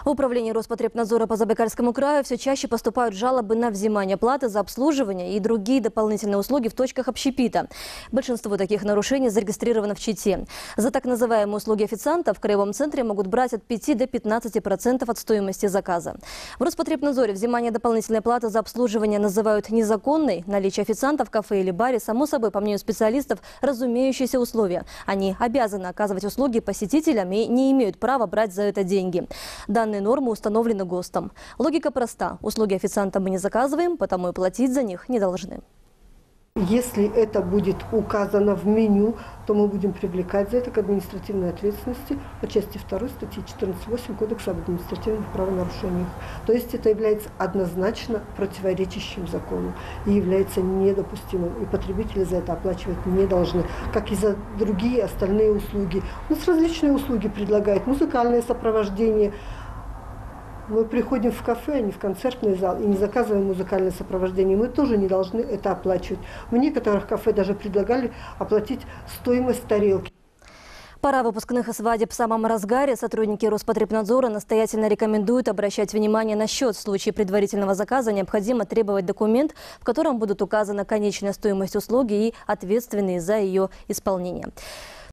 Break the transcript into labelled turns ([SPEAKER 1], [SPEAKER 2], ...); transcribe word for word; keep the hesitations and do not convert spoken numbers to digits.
[SPEAKER 1] В управлении Роспотребнадзора по Забайкальскому краю все чаще поступают жалобы на взимание платы за обслуживание и другие дополнительные услуги в точках общепита. Большинство таких нарушений зарегистрировано в Чите. За так называемые услуги официанта в краевом центре могут брать от пяти до пятнадцати процентов от стоимости заказа. В Роспотребнадзоре взимание дополнительной платы за обслуживание называют незаконной. Наличие официанта в кафе или баре, само собой, по мнению специалистов, разумеющиеся условия. Они обязаны оказывать услуги посетителям и не имеют права брать за это деньги. Данные нормы установлены ГОСТом. Логика проста. Услуги официанта мы не заказываем, потому и платить за них не должны.
[SPEAKER 2] Если это будет указано в меню, то мы будем привлекать за это к административной ответственности по части второй статьи четырнадцать восемь Кодекса об административных правонарушениях. То есть это является однозначно противоречащим закону и является недопустимым. И потребители за это оплачивать не должны, как и за другие остальные услуги. У нас различные услуги предлагают: музыкальное сопровождение. Мы приходим в кафе, а не в концертный зал, и не заказываем музыкальное сопровождение. Мы тоже не должны это оплачивать. В некоторых кафе даже предлагали оплатить стоимость тарелки.
[SPEAKER 1] Пора выпускных и свадеб в самом разгаре. Сотрудники Роспотребнадзора настоятельно рекомендуют обращать внимание на счет. В случае предварительного заказа необходимо требовать документ, в котором будут указана конечная стоимость услуги и ответственные за ее исполнение.